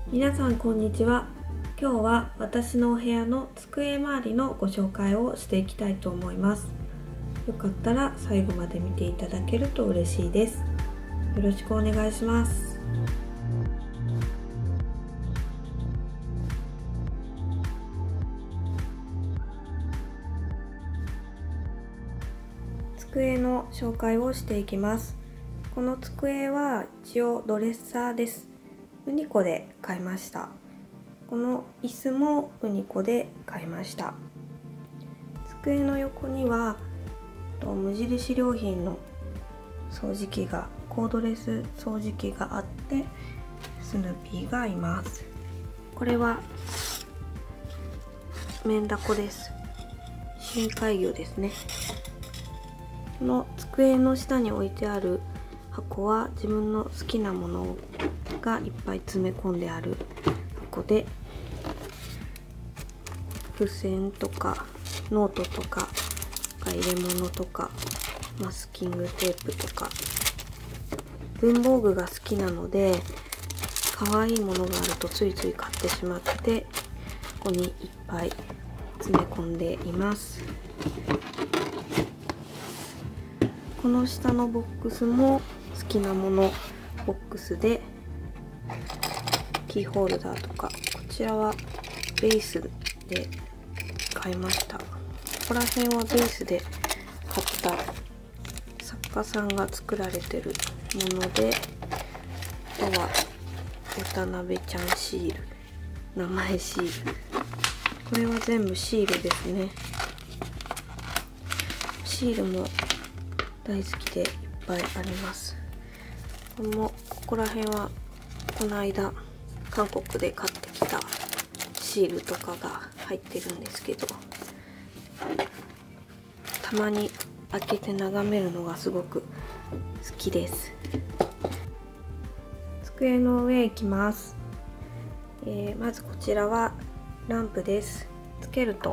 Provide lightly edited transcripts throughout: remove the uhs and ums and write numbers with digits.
皆さんこんにちは。今日は私のお部屋の机周りのご紹介をしていきたいと思います。よかったら最後まで見ていただけると嬉しいです。よろしくお願いします。机の紹介をしていきます。この机は一応ドレッサーです。ウニコで買いました。この椅子もウニコで買いました。机の横には無印良品の掃除機がコードレス掃除機があってスヌーピーがいます。これはメンダコです。深海魚ですね。この机の下に置いてある箱は自分の好きなものがいっぱい詰め込んである箱で、付箋とかノートとか入れ物とかマスキングテープとか、文房具が好きなので可愛いものがあるとついつい買ってしまって、ここにいっぱい詰め込んでいます。この下のボックスも好きなものボックスで、キーホルダーとか、こちらはベースで買いました。ここら辺はベースで買った作家さんが作られてるもので、あとは渡辺ちゃんシール、名前シール、これは全部シールですね。シールも大好きでいっぱいあります。ここら辺はこの間韓国で買ってきたシールとかが入ってるんですけど、たまに開けて眺めるのがすごく好きです。机の上行きます。まずこちらはランプです。つけると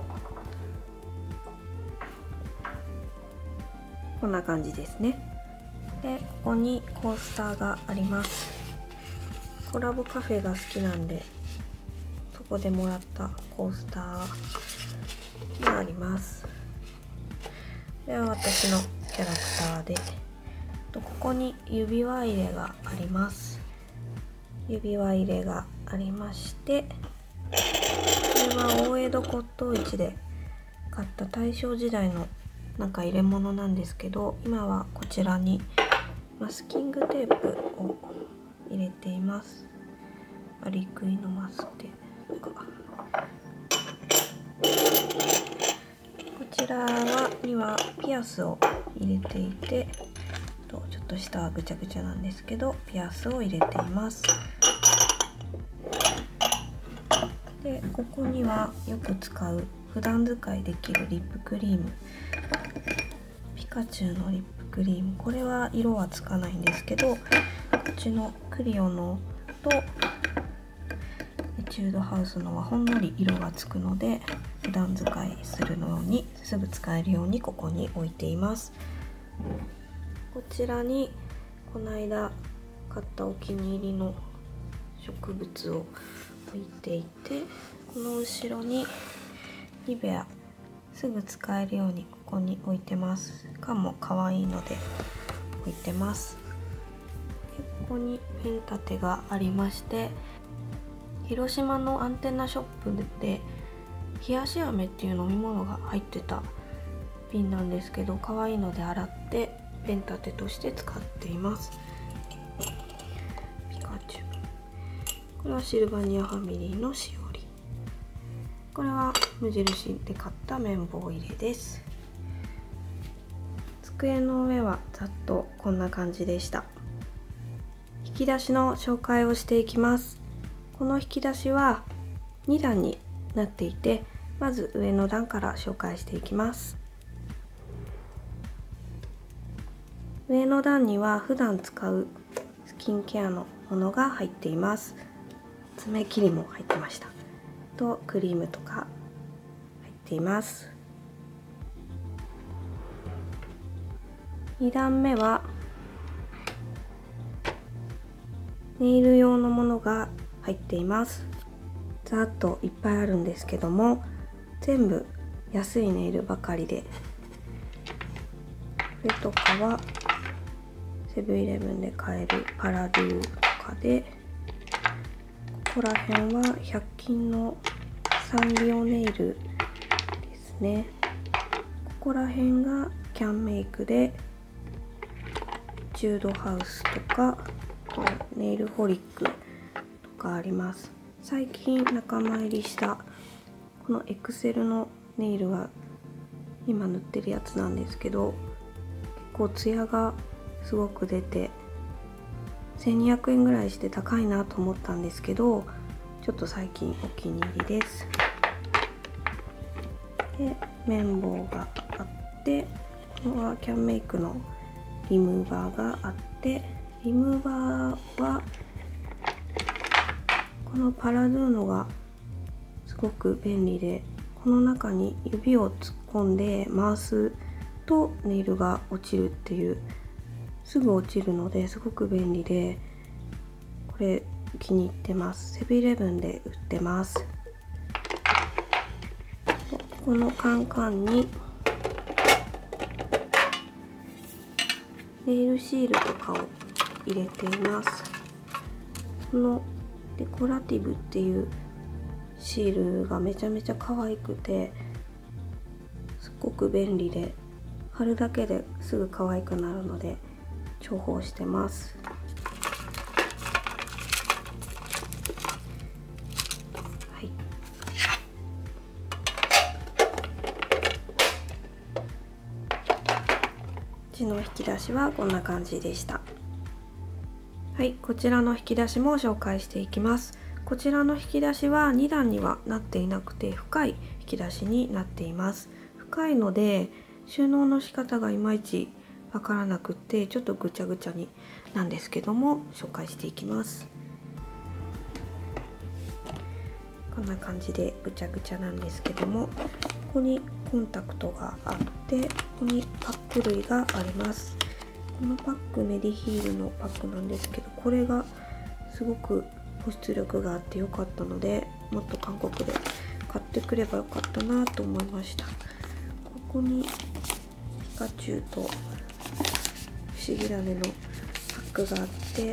こんな感じですね。で、ここにコースターがあります。コラボカフェが好きなんで、そこでもらったコースターがあります。これは私のキャラクターで、ここに指輪入れがあります。指輪入れがありまして、これは大江戸骨董市で買った大正時代の入れ物なんですけど、今はこちらにマスキングテープを入れています。アリクイのマステとか、こちらにはピアスを入れていて、ちょっと下はぐちゃぐちゃなんですけどピアスを入れています。で、ここにはよく使う普段使いできるリップクリーム、ピカチュウのリップクリーム、これは色はつかないんですけど、こっちのクリオのとエチュードハウスのはほんのり色がつくので、普段使いするのにすぐ使えるようにここに置いています。こちらにこの間買ったお気に入りの植物を置いていて、この後ろにニベア、すぐ使えるようにここに置いてます。しかも可愛いので置いてます。で、ここにペン立てがありまして、広島のアンテナショップで冷やし飴っていう飲み物が入ってた瓶なんですけど、可愛いので洗ってペン立てとして使っています。ピカチュウ、これはシルバニアファミリーのしおり、これは無印で買った綿棒入れです。机の上はざっとこんな感じでした。引き出しの紹介をしていきます。この引き出しは2段になっていて、まず上の段から紹介していきます。上の段には普段使うスキンケアのものが入っています。爪切りも入ってました。とクリームとか入っています。2段目はネイル用のものが入っています。ざっといっぱいあるんですけども、全部安いネイルばかりで、これとかはセブンイレブンで買えるパラドゥとかで、ここら辺は100均のサンリオネイルですね。ここら辺がキャンメイクでジュードハウスとか、あとネイルホリックとかあります。最近仲間入りしたこのエクセルのネイルが今塗ってるやつなんですけど、結構ツヤがすごく出て1200円ぐらいして高いなと思ったんですけど、ちょっと最近お気に入りです。で、綿棒があって、ここはキャンメイクのリムーバーがあって、リムーバーはこのパラドゥーノがすごく便利で、この中に指を突っ込んで回すとネイルが落ちるっていう、すぐ落ちるのですごく便利で、これ気に入ってます。セブンイレブンで売ってます。このカンカンにネイルシールとかを入れています。このデコラティブっていうシールがめちゃめちゃ可愛くて、すっごく便利で、貼るだけですぐ可愛くなるので重宝してます。はい。うちの引き出しはこんな感じでした。はい、こちらの引き出しも紹介していきます。こちらの引き出しは2段にはなっていなくて、深い引き出しになっています。深いので収納の仕方がいまいちわからなくて、ちょっとぐちゃぐちゃになんですけども、紹介していきます。こんな感じでぐちゃぐちゃなんですけども、ここにコンタクトがあって、ここにパック類があります。このパックメディヒールのパックなんですけど、これがすごく保湿力があって良かったので、もっと韓国で買ってくればよかったなと思いました。ここにピカチュウと不思議種のパックがあって、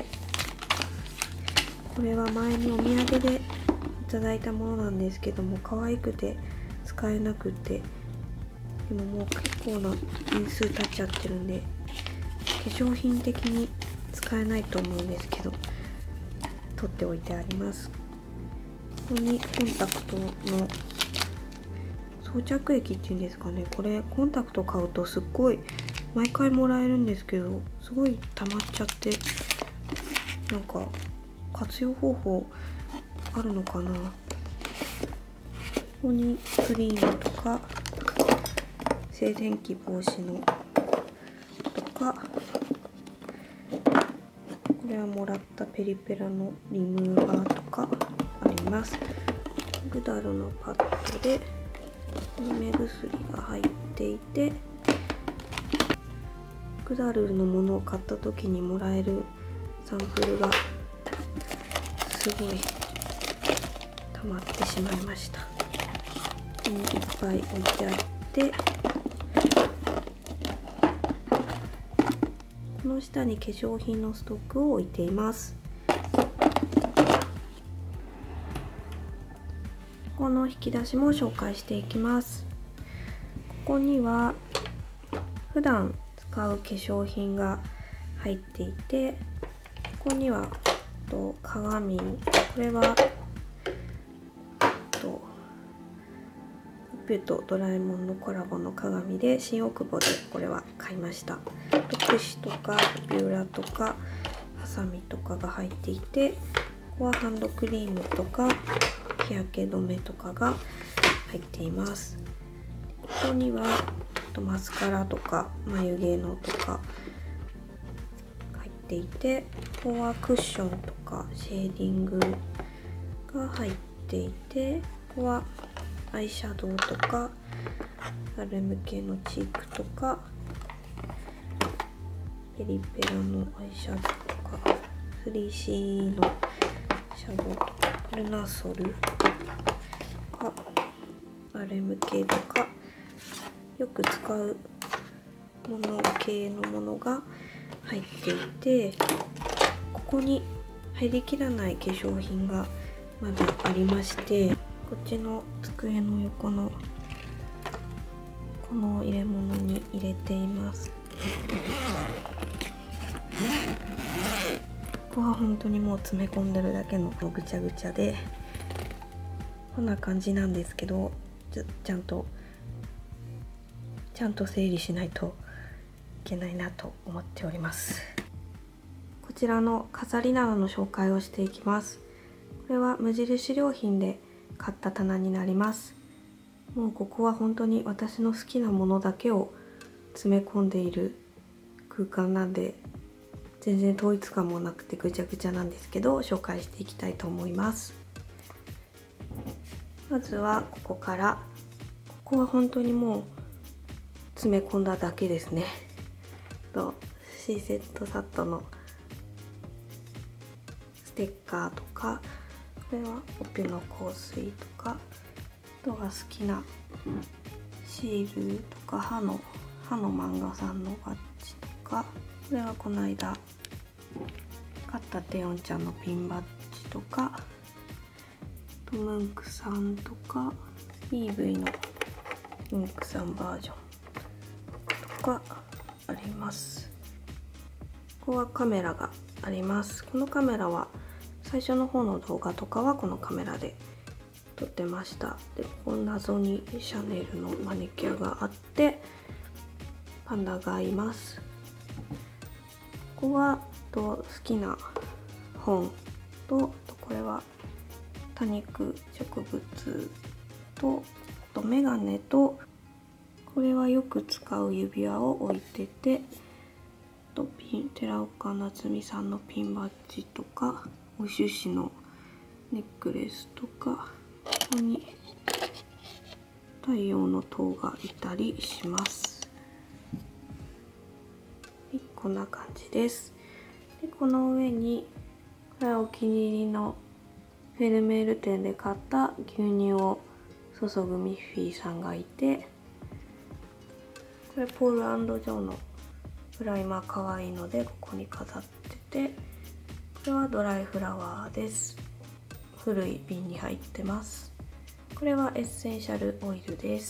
これは前にお土産でいただいたものなんですけども、可愛くて使えなくて、でももう結構な年数経っちゃってるんで化粧品的に使えないと思うんですけど、取っておいてあります。ここにコンタクトの装着液っていうんですかね、これコンタクト買うとすっごい毎回もらえるんですけど、すごい溜まっちゃって、なんか活用方法あるのかな。ここにクリームとか静電気防止のとか、これはもらったペリペラのリムーバーとかあります。グダルのパッドで目薬が入っていて、グダルのものを買った時にもらえるサンプルがすごい溜まってしまいました。ここにいっぱい置いてあって、この下に化粧品のストックを置いています。この引き出しも紹介していきます。ここには普段使う化粧品が入っていて、ここには鏡、これはピュとドラえもんのコラボの鏡で、新大久保でこれは買いました。クシとかビューラとかハサミとかが入っていて、ここはハンドクリームとか日焼け止めとかが入っています。ここにはマスカラとか眉毛のとか入っていて、ここはクッションとかシェーディングが入っていて、ここはアイシャドウとかラルム系のチークとかペリペラのアイシャドウとか 3C のシャドウとかルナソルとかバレム系とかよく使うもの系のものが入っていて、ここに入りきらない化粧品がまだありまして、こっちの机の横のこの入れ物に入れています。ここは本当にもう詰め込んでるだけのぐちゃぐちゃで、こんな感じなんですけど、ちゃんと整理しないといけないなと思っております。こちらの飾り棚の紹介をしていきます。これは無印良品で買った棚になります。もうここは本当に私の好きなものだけを詰め込んでいる空間なんで、全然統一感もなくてぐちゃぐちゃなんですけど、紹介していきたいと思います。まずはここから、ここは本当にもう詰め込んだだけですね。シーセットサットのステッカーとか、これはオペの香水とか、あとは好きなシールとか歯の漫画さんのバッジとか、これはこの間買ったテオンちゃんのピンバッジとか、ムンクさんとか EV のムンクさんバージョンとかあります。ここはカメラがあります。このカメラは最初の方の動画とかはこのカメラで撮ってました。で、ここ謎にシャネルのマニキュアがあって、パンダがいます。ここは好きな本と、これは多肉植物と、あとメガネと、これはよく使う指輪を置いてて、寺岡夏実さんのピンバッジとか、お種子のネックレスとか、ここに太陽の塔がいたりします。はい、こんな感じです。で、この上にこれはお気に入りのフェルメール店で買った牛乳を注ぐミッフィーさんがいて、これポール&ジョーのプライマーかわいいのでここに飾ってて、これはドライフラワーです。古い瓶に入ってます。これはエッセンシャルオイルです。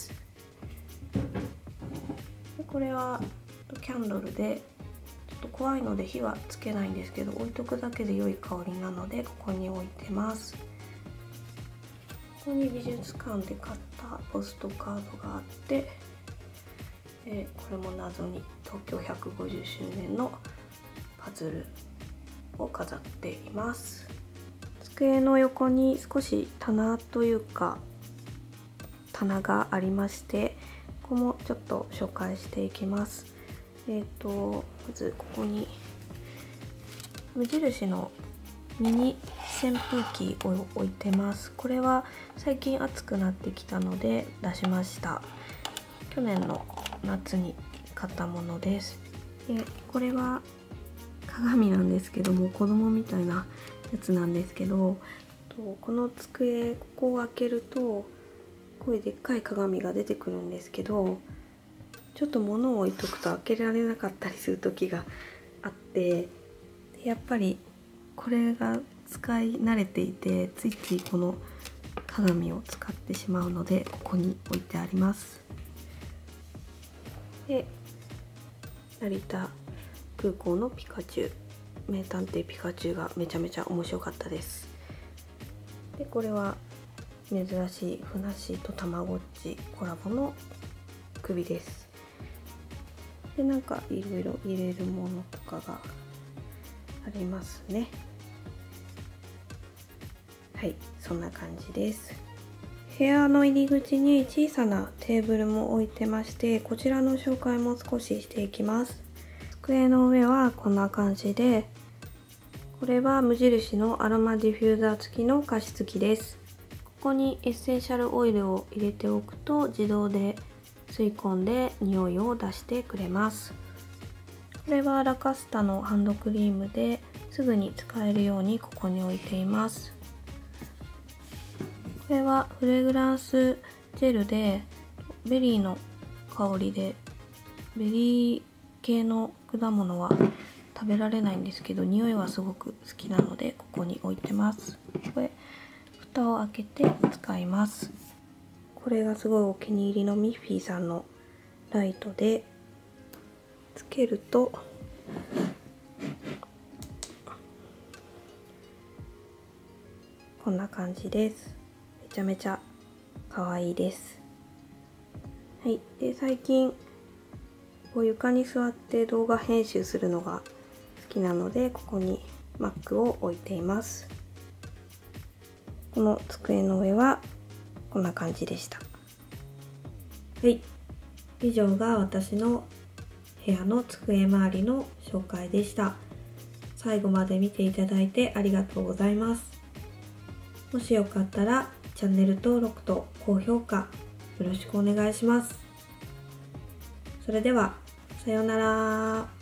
で、これはキャンドルでちょっと怖いので火はつけないんですけど、置いとくだけで良い香りなのでここに置いてます。ここに美術館で買ったポストカードがあって、これも謎に東京150周年のパズルを飾っています。机の横に少し棚というか棚がありまして、ここもちょっと紹介していきます。まずここに無印のミニ扇風機を置いてます。これは最近暑くなってきたので出しました。去年の夏に買ったものです。で、これは鏡なんですけども、子供みたいなやつなんですけど、この机、ここを開けるとこういうでっかい鏡が出てくるんですけど、ちょっと物を置いとくと開けられなかったりする時があって、でやっぱりこれが使い慣れていて、ついついこの鏡を使ってしまうのでここに置いてあります。で、成田空港のピカチュウ、名探偵ピカチュウがめちゃめちゃ面白かったです。で、これは珍しいふなっしーとたまごっちコラボの首です。で、なんかいろいろ入れるものとかがありますね。はい、そんな感じです。部屋の入り口に小さなテーブルも置いてまして、こちらの紹介も少ししていきます。机の上はこんな感じで、これは無印のアロマディフューザー付きの加湿器です。ここにエッセンシャルオイルを入れておくと自動で吸い込んで匂いを出してくれます。これはラカスタのハンドクリームですぐに使えるようにここに置いています。 これはフレグランスジェルでベリーの香りで、ベリー系の果物は食べられないんですけど匂いはすごく好きなのでここに置いてます。これ蓋を開けて使います。これがすごいお気に入りのミッフィーさんのライトで、つけるとこんな感じです。めちゃめちゃ可愛いです。はい、で最近こう床に座って動画編集するのが好きなので、ここに Mac を置いています。この机の上はこんな感じでした。はい、以上が私の部屋の机周りの紹介でした。最後まで見ていただいてありがとうございます。もしよかったらチャンネル登録と高評価よろしくお願いします。それではさようなら。